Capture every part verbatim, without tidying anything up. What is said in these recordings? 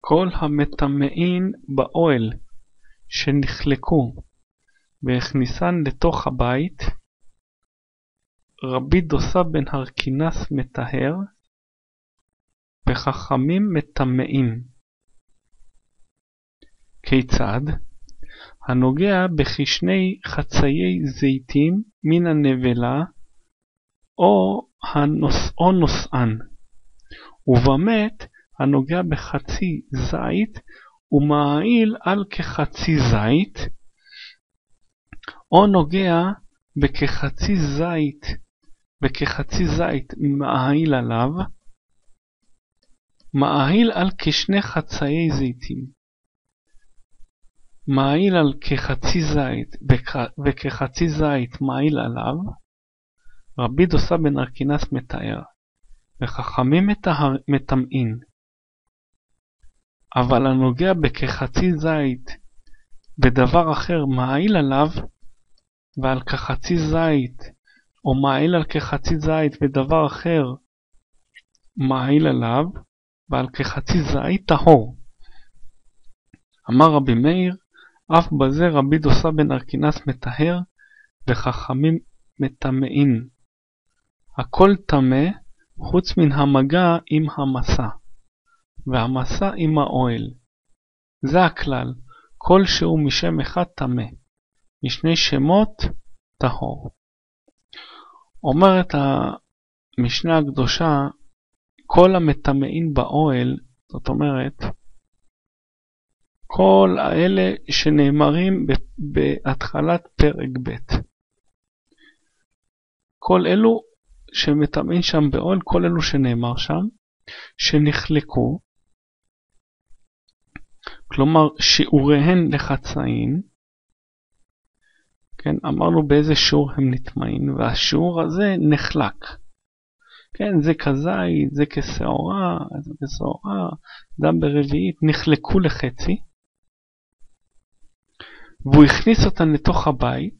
כל המטמאין באוהל שנחלקו והכניסן לתוך הבית, רבי דוסה בן הרכינס מטהר, וחכמים מטמאים. כיצד? הנוגע בכשני חצאי זיתים מן הנבלה או, הנוס, או נושאן, ובמת הנוגע בחצי זית ומעיל על כחצי זית, או נוגע בכחצי זית וכחצי זית מעיל עליו, מעיל על כשני חצאי זיתים, מעיל על כחצי זית וכחצי זית מעיל עליו, רבי דוסה בן הרכינס מתאר, וחכמים מטמאים. אבל הנוגע בכחצי זית בדבר אחר מעיל עליו, ועל כחצי זית, או מעיל על כחצי זית בדבר אחר מעיל עליו, ועל כחצי זית טהור. אמר רבי מאיר, אף בזה רבי דוסה בן הרכינס מטהר, וחכמים מטמאים. הכל טמא חוץ מן המגע עם המסע, והמסע עם האוהל. זה הכלל, כל שהוא משם אחד טמא, משני שמות טהור. אומרת המשנה הקדושה, כל המטמאים באוהל, זאת אומרת, כל האלה שנאמרים בהתחלת פרק ב', כל אלו שמטמאים שם באוהל, כל אלו שנאמר שם, שנחלקו, כלומר שיעוריהן לחצאין, כן, אמרנו באיזה שיעור הם נטמעים, והשיעור הזה נחלק. כן, זה כזית, זה כשעורה, זה כשעורה, דם ברביעית, נחלקו לחצי, והוא הכניס אותן לתוך הבית.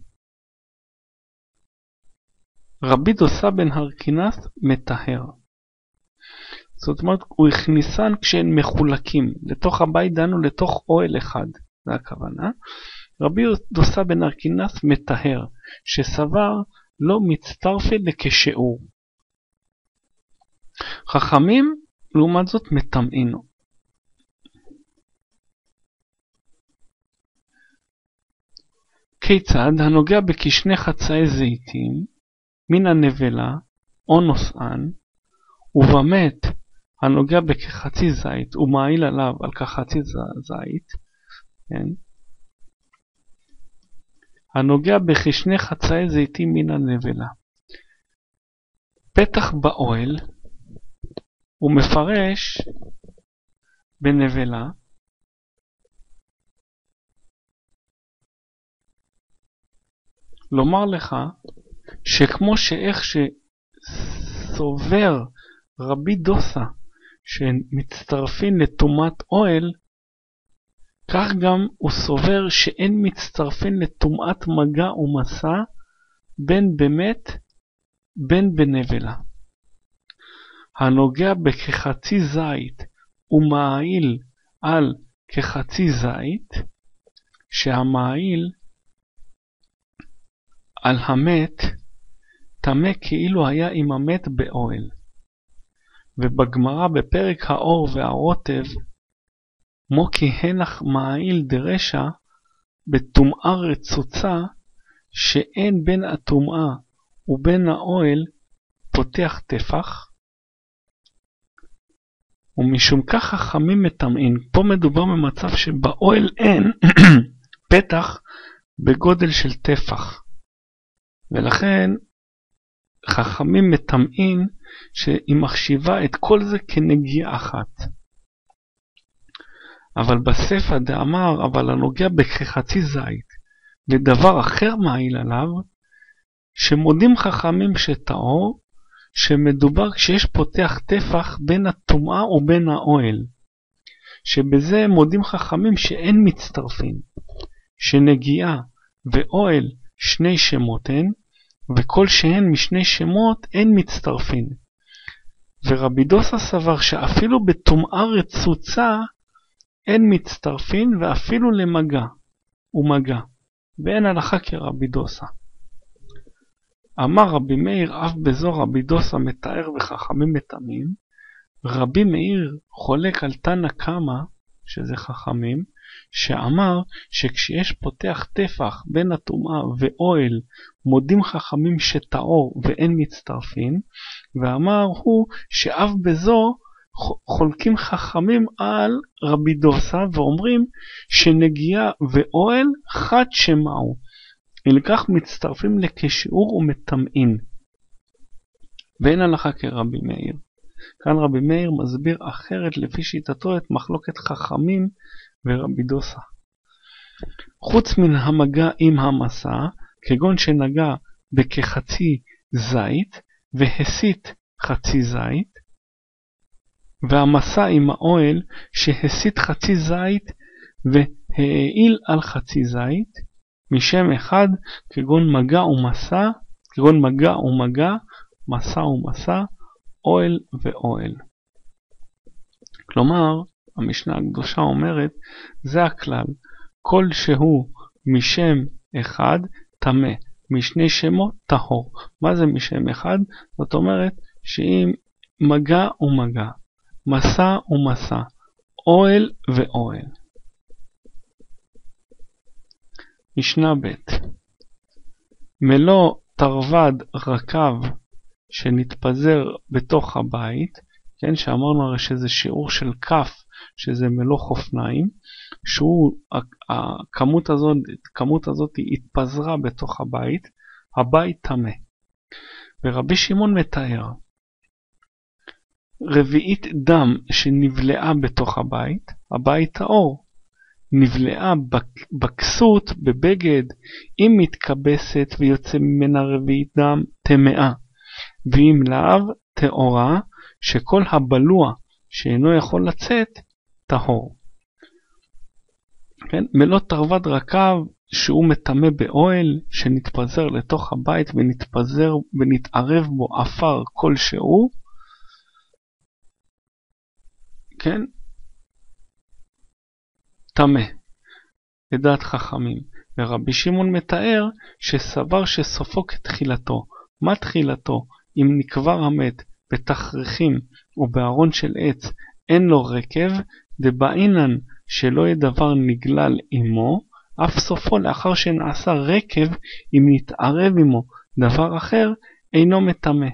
רבי דוסה בן הרכינס מטהר. זאת אומרת, הוא הכניסן כשהן מחולקים לתוך הבית, דנו לתוך אוהל אחד, זה הכוונה. רבי דוסה בן הרכינס מטהר, שסבר לא מצטרפי לכשיעור. חכמים לעומת זאת מטמאינו. כיצד? הנוגע בכשני חצאי זיתים מן הנבלה או נושאן, ובמת הנוגע בכחצי זית ומעיל עליו על כחצי זית, כן? הנוגע בכשני חצאי זיתים מן הנבלה. פתח באוהל הוא מפרש בנבלה לומר לך שכמו שאיך שסובר רבי דוסה שמצטרפים לטומאת אוהל, כך גם הוא סובר שאין מצטרפים לטומאת מגע ומסע בין באמת בין בנבלה. הנוגע בכחצי זית ומעיל על כחצי זית, שהמעיל על המת טמא כאילו היה עם המת באוהל. ובגמרא בפרק האור והרוטב, מוקי הנח מעיל דרשע בטומאה רצוצה, שאין בין הטומאה ובין האוהל פותח טפח, ומשום כך חכמים מטמאים. פה מדובר במצב שבאוהל אין פתח בגודל של טפח, ולכן חכמים מטמאים שהיא מחשיבה את כל זה כנגיעה אחת. אבל בספא דאמר, אבל הנוגע בכחצי זית ודבר אחר מעיל עליו, שמודים חכמים שטהור, שמדובר כשיש פותח טפח בין הטומאה ובין האוהל, שבזה מודים חכמים שאין מצטרפים, שנגיעה ואוהל שני שמות הן, וכל שהן משני שמות אין מצטרפים. ורבי דוסה סבר שאפילו בטומאה רצוצה אין מצטרפין ואפילו למגע ומגע, ואין הלכה כרבי דוסה. אמר רבי מאיר, אף בזו רבי דוסה מתאר וחכמים מטמאים. רבי מאיר חולק על תנא קמא, שזה חכמים, שאמר שכשיש פותח טפח בין הטומאה ואוהל, מודים חכמים שטהור ואין מצטרפין, ואמר הוא שאף בזו חולקים חכמים על רבי דוסה, ואומרים שנגיעה ואוהל חד שמעו, ולכך מצטרפים לכשיעור ומטמאין, ואין הלכה כרבי מאיר. כאן רבי מאיר מסביר אחרת לפי שיטתו את מחלוקת חכמים ורבי דוסה. חוץ מן המגע עם המסע, כגון שנגע בכחצי זית והסית חצי זית, והמסע עם האוהל שהסית חצי זית והעיל על חצי זית, משם אחד, כגון מגע ומסע, כגון מגע ומגע, מסע ומסע, אוהל ואוהל. כלומר, המשנה הקדושה אומרת, זה הכלל, כל שהוא משם אחד טמא, משני שמות טהור. מה זה משם אחד? זאת אומרת שאם מגע ומגע, מסע ומסע, אוהל ואוהל. משנה ב' מלוא תרווד רקב שנתפזר בתוך הבית, כן, שאמרנו הרי שזה שיעור של כף, שזה מלוא חופניים, שהוא, הכמות הזאת, הכמות הזאת התפזרה בתוך הבית, הבית טמא. ורבי שמעון מתאר, רביעית דם שנבלעה בתוך הבית, הבית טהור, נבלעה בכסות, בבגד, אם מתקבסת ויוצא ממנה רביעית דם, טמאה, ואם לאו, טהורה, שכל הבלוע שאינו יכול לצאת, טהור. כן? מלוא תרווד רקב שהוא מטמא באוהל, שנתפזר לתוך הבית ונתפזר ונתערב בו אפר כלשהו, כן? טמא, לדעת חכמים. ורבי שמעון מתאר שסבר שסופו כתחילתו. מה תחילתו? אם נקבר המת בתכריכים או בארון של עץ אין לו רקב, דבעינן שלא ידבר נגלל עמו, אף סופו לאחר שנעשה רקב, אם נתערב עמו דבר אחר, אינו מטמא.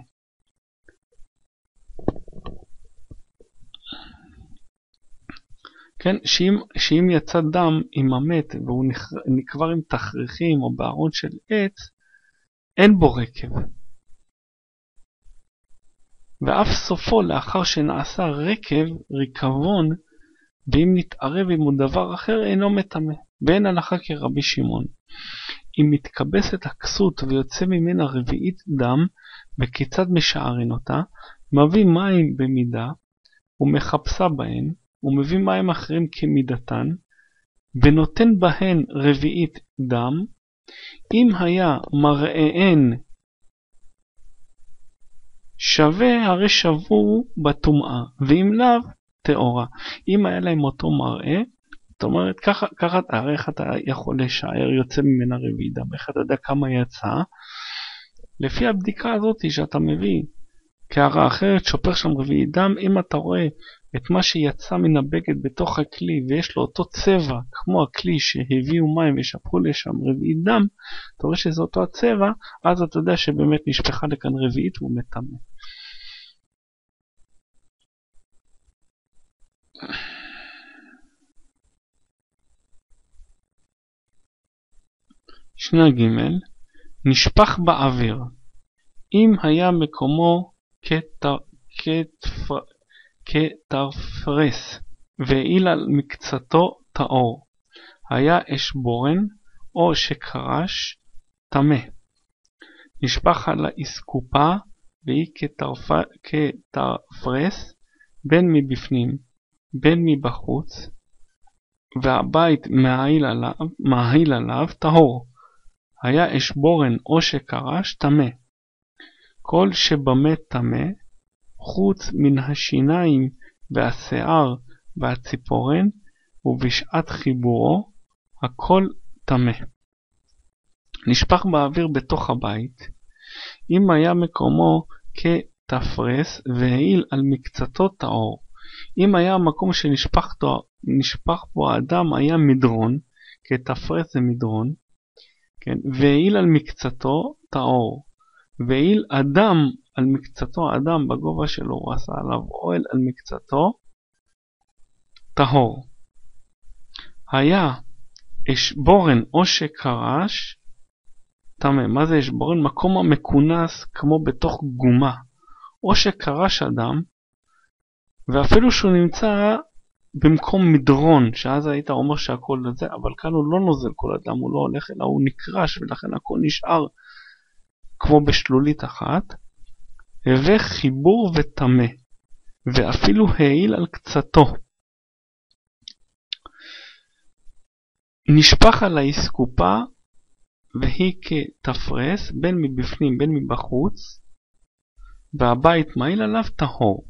כן, שאם, שאם יצא דם עם המת והוא נקבר עם תכריכים או בארון של עץ, אין בו רקב. ואף סופו לאחר שנעשה רקב, ריקבון, ואם נתערב עמו דבר אחר, אינו מטמא. ואין הלכה כרבי שמעון. אם מתקבסת הכסות ויוצא ממנה רביעית דם, וכיצד משערין אותה, מביא מים במידה, ומחפשה בהן, ומביא מים אחרים כמידתן, ונותן בהן רביעית דם, אם היה מראיהן שווה, הרי שבו בטומאה, ואם לאו, טהורה. אם היה להם אותו מראה, זאת אומרת, ככה, ככה, הרי איך אתה יכול לשער, יוצא ממנה רביעית דם, איך אתה יודע כמה יצא, לפי הבדיקה הזאת שאתה מביא, כהרעה אחרת שופר שם רביעית דם, אם אתה רואה את מה שיצא מן הבגד בתוך הכלי, ויש לו אותו צבע, כמו הכלי שהביאו מים ושפכו לשם רביעית דם, אתה רואה שזה אותו הצבע, אז אתה יודע שבאמת נשפחה לכאן רביעית והוא מטמא. שנה ג' נשפך באוויר, אם היה מקומו כתרפרס, והעיל על מקצתו טהור, היה אש בורן או שקרש טמא. נשפך על האסקופה והיא כתרפרס, בין מבפנים בין מבחוץ, והבית מעיל עליו, מעיל עליו טהור, היה אש בורן או שקרש טמא. כל שבמה טמא, חוץ מן השיניים והשיער והציפורן, ובשעת חיבורו הכל טמא. נשפך באוויר בתוך הבית, אם היה מקומו כתפרס והעיל על מקצתו טהור. אם היה המקום שנשפך בו האדם היה מדרון, כתפרס זה מדרון, כן? והעיל על מקצתו טהור. והעיל אדם על מקצתו, אדם בגובה שלו, הוא עשה עליו אוהל על מקצתו טהור. היה אשבורן או שקרש טמא. מה זה אשבורן? מקום המכונס כמו בתוך גומה. או שקרש אדם, ואפילו שהוא נמצא במקום מדרון, שאז היית אומר שהכל לזה, אבל כאן הוא לא נוזל כל אדם, הוא לא הולך אלא הוא נקרש, ולכן הכל נשאר כמו בשלולית אחת. הווה חיבור וטמא, ואפילו העיל על קצתו. נשפך על האסקופה, והיא כתפרס, בין מבפנים בין מבחוץ, והבית מעיל עליו טהור.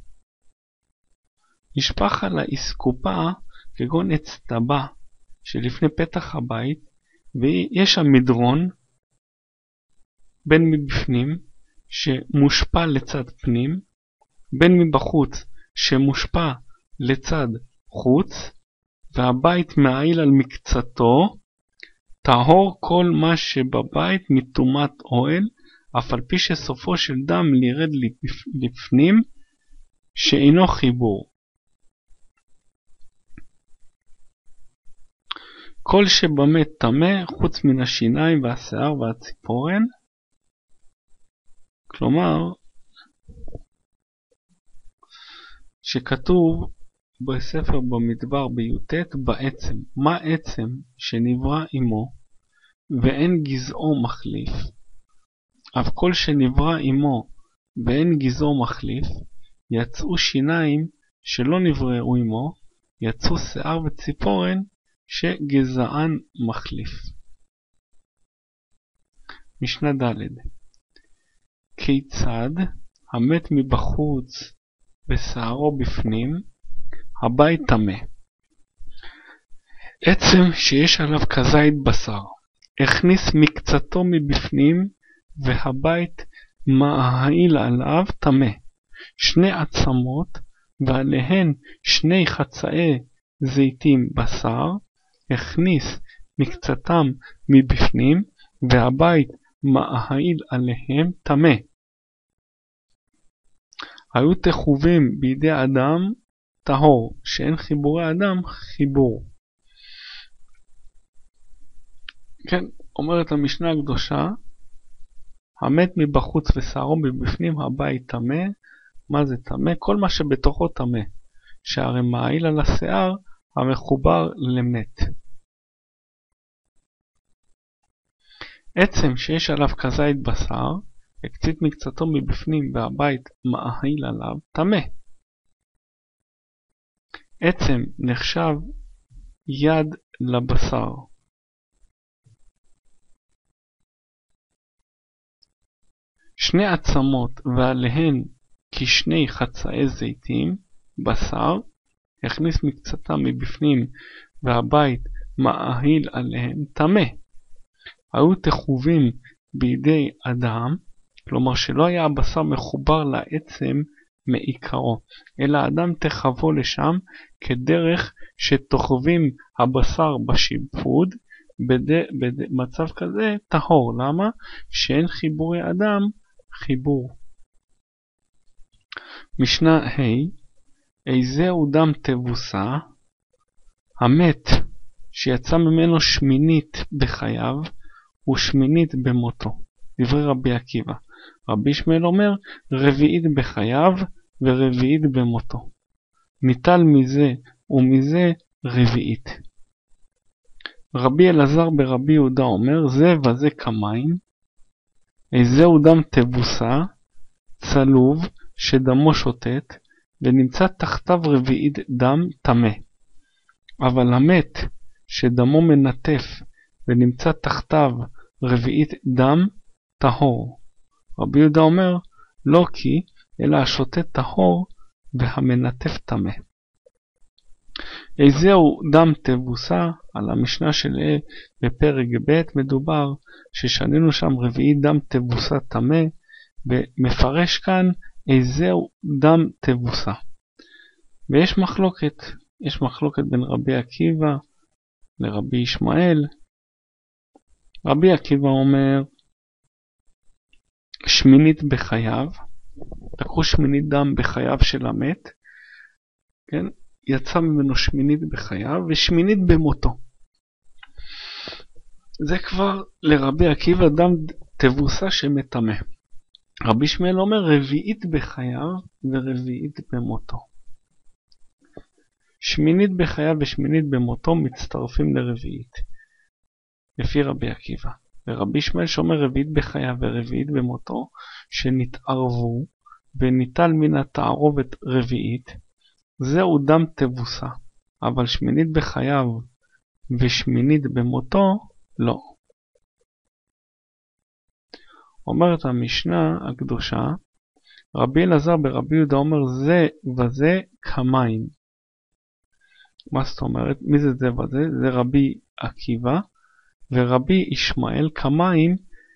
נשפך על האסקופה כגון עץ טבע שלפני פתח הבית, ויש שם מדרון בין מבפנים שמושפע לצד פנים, בין מבחוץ שמושפע לצד חוץ, והבית מעיל על מקצתו טהור כל מה שבבית מטומאת אוהל, אף על פי שסופו של דם לירד לפנים שאינו חיבור. כל שבמת טמא חוץ מן השיניים והשיער והציפורן. כלומר, שכתוב בספר במדבר בי"ט בעצם. מה עצם שנברא עמו ואין גזעו מחליף? אף כל שנברא עמו ואין גזעו מחליף, יצאו שיניים שלא נבראו עמו, יצאו שיער וציפורן שגזען מחליף. משנה ד' כיצד המת מבחוץ ושערו בפנים, הבית טמא. עצם שיש עליו כזית בשר, הכניס מקצתו מבפנים, והבית מעיל עליו טמא. שני עצמות ועליהן שני חצאי זיתים בשר, הכניס מקצתם מבפנים, והבית מעיל עליהם טמא. היו תחובים בידי אדם טהור, שאין חיבורי אדם חיבור. כן, אומרת המשנה הקדושה, המת מבחוץ ושערו מבפנים, הבית טמא. מה זה טמא? כל מה שבתוכו טמא, שהרי מעיל על השיער המחובר למת. עצם שיש עליו כזית בשר, הקצית מקצתו מבפנים והבית מעיל עליו טמא. עצם נחשב יד לבשר. שני עצמות ועליהן כשני חצאי זיתים בשר, הכניס מקצתם מבפנים והבית מעיל עליהם טמא. היו תחובים בידי אדם, כלומר שלא היה הבשר מחובר לעצם מעיקרו, אלא אדם תחבו לשם כדרך שתוחבים הבשר בשיפוד, במצב כזה טהור. למה? שאין חיבורי אדם חיבור. משנה ה' איזהו דם תבוסה? המת שיצא ממנו שמינית בחייו ושמינית במותו. דברי רבי עקיבא. רבי ישמעאל אומר רביעית בחייו ורביעית במותו. ניטל מזה ומזה רביעית. רבי אלעזר ברבי יהודה אומר זה וזה כמים. איזהו דם תבוסה? צלוב שדמו שוטט ונמצא תחתיו רביעית דם טמא. אבל המת שדמו מנטף ונמצא תחתיו רביעית דם טהור. רבי יהודה אומר לא כי אלא השוטט טהור והמנטף טמא. איזהו דם תבוסה, על המשנה של אה בפרק ב' מדובר ששנינו שם רביעי דם תבוסה טמא, ומפרש כאן איזהו דם תבוסה. ויש מחלוקת, יש מחלוקת בין רבי עקיבא לרבי ישמעאל. רבי עקיבא אומר שמינית בחייו, לקחו שמינית דם בחייו של המת, כן? יצא ממנו שמינית בחייו ושמינית במותו. זה כבר לרבי עקיבא דם תבוסה שמטמא. רבי ישמעאל אומר רביעית בחייו ורביעית במותו. שמינית בחייו ושמינית במותו מצטרפים לרביעית, לפי רבי עקיבא. ורבי ישמעאל שאומר רביעית בחייו ורביעית במותו, שנתערבו וניטל מן התערובת רביעית, זהו דם תבוסה, אבל שמינית בחייו ושמינית במותו לא. אומרת המשנה הקדושה, רבי אלעזר ברבי יהודה אומר זה וזה כמים. מה זאת אומרת? מי זה זה וזה? זה רבי עקיבא ורבי ישמעאל. כמים,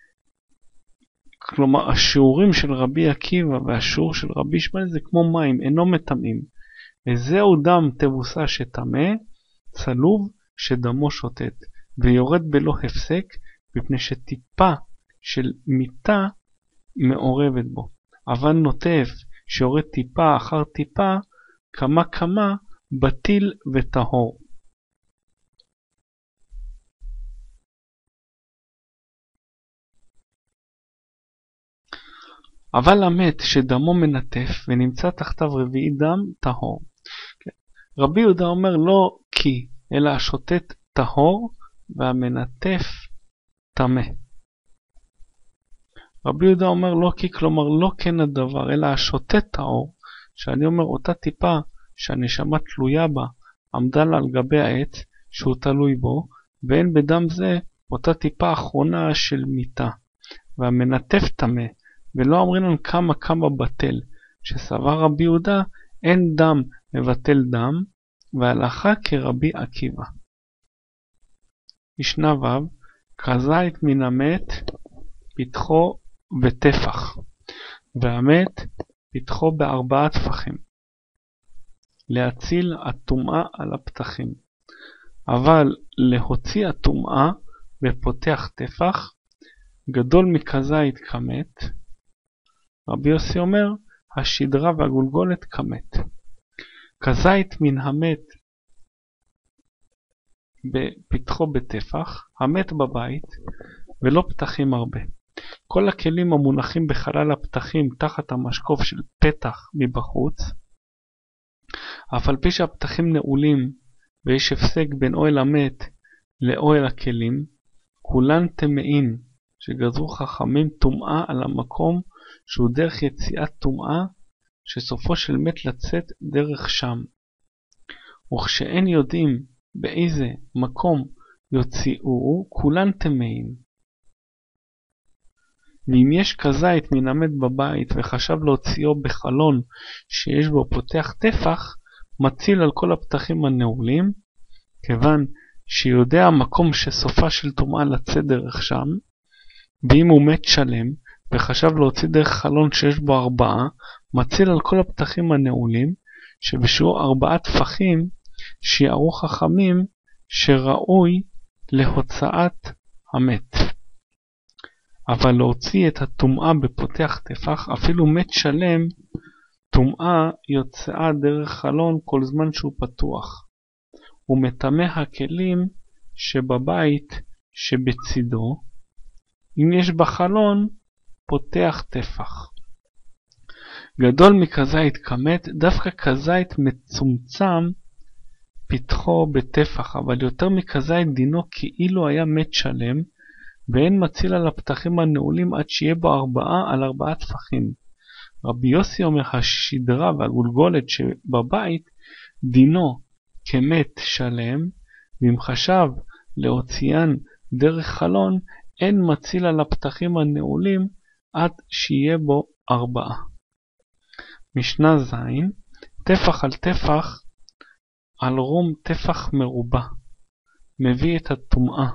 כלומר השיעורים של רבי עקיבא והשיעור של רבי ישמעאל זה כמו מים, אינו מטמאים. וזהו דם תבוסה שטמא, צלוב שדמו שוטט, ויורד בלא הפסק, מפני שטיפה של מיטה מעורבת בו. אבן נוטף שיורד טיפה אחר טיפה, כמה כמה בטיל וטהור. אבל המת שדמו מנטף ונמצא תחתיו רביעי דם טהור. רבי יהודה אומר לא כי, אלא השוטט טהור והמנטף טמא. רבי יהודה אומר לא כי, כלומר לא כן הדבר, אלא השוטט טהור, שאני אומר אותה טיפה שהנשמה תלויה בה, עמדה לה על גבי העץ שהוא תלוי בו, ואין בדם זה אותה טיפה אחרונה של מיטה, והמנטף טמא, ולא אומרים לנו כמה כמה בטל, שסבר רבי יהודה אין דם מבטל דם, והלכה כרבי עקיבא. משנה ו' כזית מן המת פתחו וטפח, והמת פתחו בארבעה טפחים, להציל הטומאה על הפתחים. אבל להוציא הטומאה בפותח טפח, גדול מכזית כמת. רבי יוסי אומר השדרה והגולגולת כמת. כזית מן המת בפתחו בטפח, המת בבית ולא פתחים הרבה. כל הכלים המונחים בחלל הפתחים תחת המשקוף של פתח מבחוץ, אף על פי שהפתחים נעולים ויש הפסק בין אוהל המת לאוהל הכלים, כולן טמאים שגזרו חכמים טומאה על המקום שהוא דרך יציאת טומאה, שסופו של מת לצאת דרך שם. וכשאין יודעים באיזה מקום יוציאו, כולן טמאים. ואם יש כזית מן המת בבית וחשב להוציאו בחלון שיש בו פותח טפח, מציל על כל הפתחים הנעולים, כיוון שיודע המקום שסופה של טומאה לצאת דרך שם. ואם הוא מת שלם וחשב להוציא דרך חלון שיש בו ארבעה, מציל על כל הפתחים הנעולים, שבשיעור ארבעה טפחים שיערו חכמים שראוי להוצאת המת. אבל להוציא את הטומאה בפותח טפח, אפילו מת שלם, טומאה יוצאה דרך חלון כל זמן שהוא פתוח. הוא מטמא הכלים שבבית שבצידו, אם יש בחלון פותח טפח. גדול מכזית כמת, דווקא כזית מצומצם פתחו בטפח, אבל יותר מכזית דינו כאילו היה מת שלם, ואין מציל על הפתחים הנעולים עד שיהיה בו ארבעה על ארבעה טפחים. רבי יוסי אומר השדרה והגולגולת שבבית דינו כמת שלם, ואם חשב להוציאן דרך חלון, אין מציל על הפתחים הנעולים עד שיהיה בו ארבעה. משנה זין, טפח על טפח על רום טפח מרובע, מביא את הטומאה,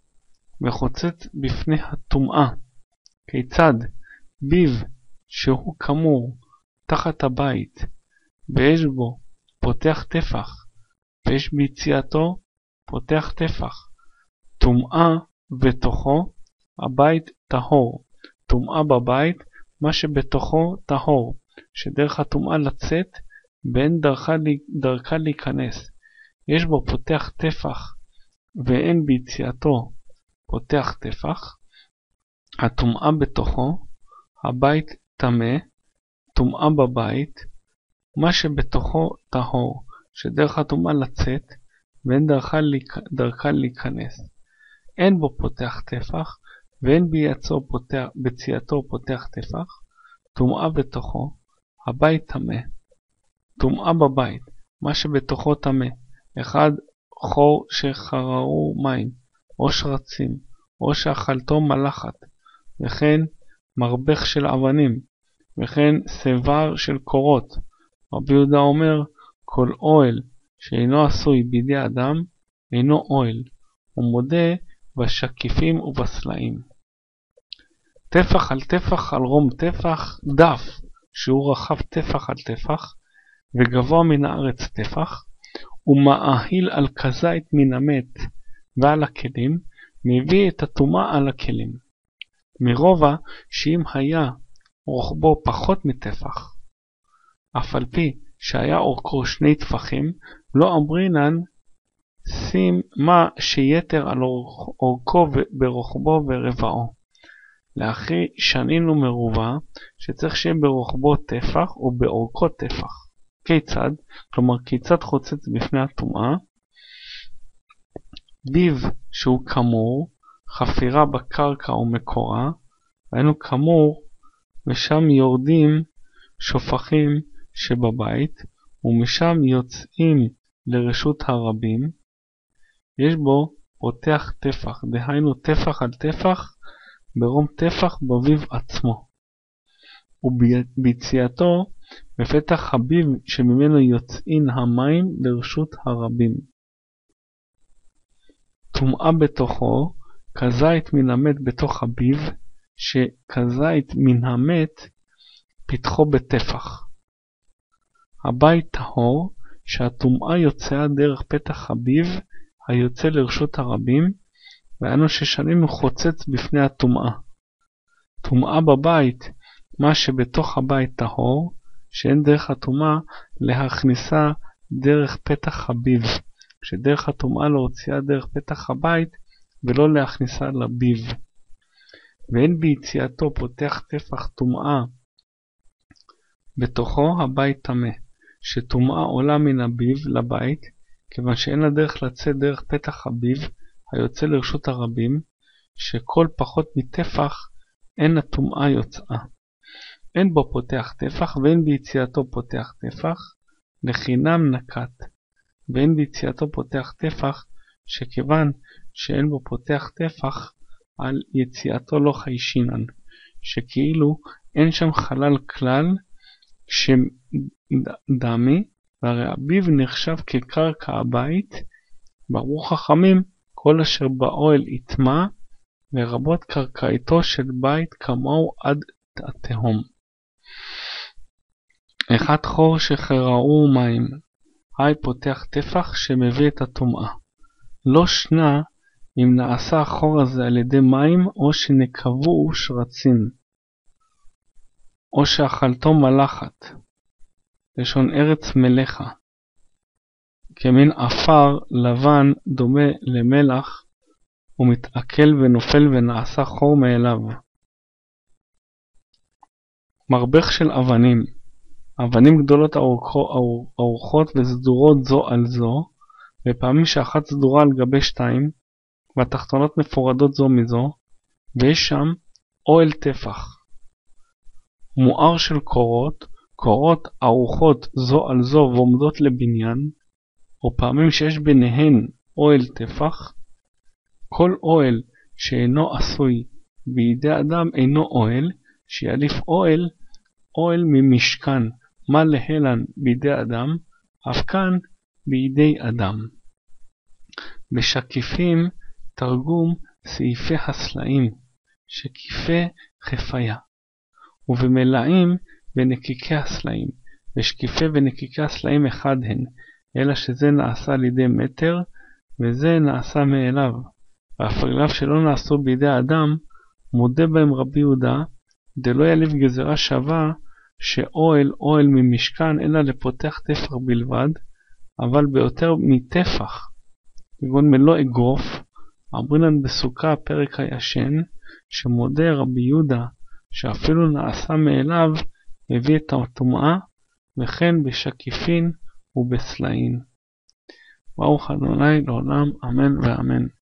וחוצץ בפני הטומאה. כיצד? ביב שהוא כמור תחת הבית, ויש בו פותח טפח, ויש ביציאתו פותח טפח. טומאה בתוכו, הבית טהור. טומאה בבית, מה שבתוכו טהור, שדרך הטומאה לצאת, ואין דרכה, דרכה להיכנס. יש בו פותח טפח, ואין ביציאתו פותח טפח. הטומאה בתוכו, הבית טמא. טומאה בבית, מה שבתוכו טהור, שדרך הטומאה לצאת, ואין דרכה, דרכה להיכנס. אין בו פותח טפח, ואין ביציאתו פותח, ביציאתו פותח טפח. טומאה בתוכו, הבית טמא. טומאה בבית, מה שבתוכו טמא. אחד, חור שחררו מים, או שרצים, או שאכלתו מלאכת, וכן מרבך של אבנים, וכן סבר של קורות. רבי יהודה אומר, כל אוהל שאינו עשוי בידי אדם, אינו אוהל, הוא מודה בשקיפים ובסלעים. טפח על טפח על רום טפח, דף, שהוא רחב טפח על טפח, וגבוה מן הארץ טפח, ומאהיל על כזית מן המת ועל הכלים, מביא את הטומאה על הכלים. מרובע שאם היה רוחבו פחות מטפח, אף על פי שהיה אורכו שני טפחים, לא אמרינן שים מה שיתר על אורכו ברוחבו ורבעו. לאחרי שנינו מרובע, שצריך שיהיה ברוחבו טפח ובאורכו טפח. כיצד? כלומר, כיצד חוצץ בפני הטומאה? ביב שהוא כמור, חפירה בקרקע ומקורה, היינו כמור, ושם יורדים שופחים שבבית, ומשם יוצאים לרשות הרבים. יש בו פותח טפח, דהיינו טפח על טפח, ברום טפח בביב עצמו. וביציאתו בפתח הביב שממנו יוצאים המים לרשות הרבים. טומאה בתוכו, כזית מן המת בתוך הביב, שכזית מן המת פתחו בטפח. הבית טהור, שהטומאה יוצאה דרך פתח הביב, היוצא לרשות הרבים, ואנו ששנינו חוצץ בפני הטומאה. טומאה בבית, מה שבתוך הבית טהור, שאין דרך הטומאה להכניסה דרך פתח הביב, שדרך הטומאה להוציאה דרך פתח הבית, ולא להכניסה לביב. ואין ביציאתו פותח טפח טומאה בתוכו, הבית טמא, שטומאה עולה מן הביב לבית, כיוון שאין לה דרך לצאת דרך פתח הביב, היוצא לרשות הרבים, שכל פחות מטפח אין הטומאה יוצאה. אין בו פותח טפח, ואין ביציאתו פותח טפח, לחינם נקט. ואין ביציאתו פותח טפח, שכיוון שאין בו פותח טפח, על יציאתו לא חיישינן, שכאילו אין שם חלל כלל שדמי, והרי הביב נחשב כקרקע הבית. ברוך חכמים, כל אשר באוהל יטמע, לרבות קרקעיתו של בית כמוהו עד התהום. אחד חור שחררו מים, היי פותח טפח שמביא את הטומאה. לא שנה אם נעשה החור הזה על ידי מים, או שנקבו שרצים, או שאכלתו מלאכת, לשון ארץ מלאכה, כמין אפר לבן דומה למלח, ומתעכל ונופל ונעשה חור מאליו. מרבך של אבנים, אבנים גדולות ארוכות וסדורות זו על זו, ופעמים שאחת סדורה על גבי שתיים, והתחתונות מפורדות זו מזו, ויש שם אוהל טפח. מואר של קורות, קורות ארוכות זו על זו ועומדות לבניין, או פעמים שיש ביניהן אוהל טפח. כל אוהל שאינו עשוי בידי אדם אינו אוהל, שיעליף אוהל, אוהל ממשכן, מה להלן בידי אדם, אף כאן בידי אדם. בשקיפים תרגום סעיפי הסלעים, שקיפי חפיה, ובמלאים בנקיקי הסלעים, ושקיפי ונקיקי הסלעים אחד הן, אלא שזה נעשה על ידי מטר, וזה נעשה מאליו, ואף רגליו שלא נעשו בידי האדם, מודה בהם רבי יהודה, דלא יליב גזרה שווה, שאוהל אוהל ממשכן, אלא לפותח טפח בלבד, אבל ביותר מטפח, כגון מלוא אגרוף. אמרינן בסוכה פרק הישן, שמודה רבי יהודה, שאפילו נעשה מאליו, הביא את הטומאה, וכן בשקיפין ובסלעין. ברוך ה' לעולם, אמן ואמן.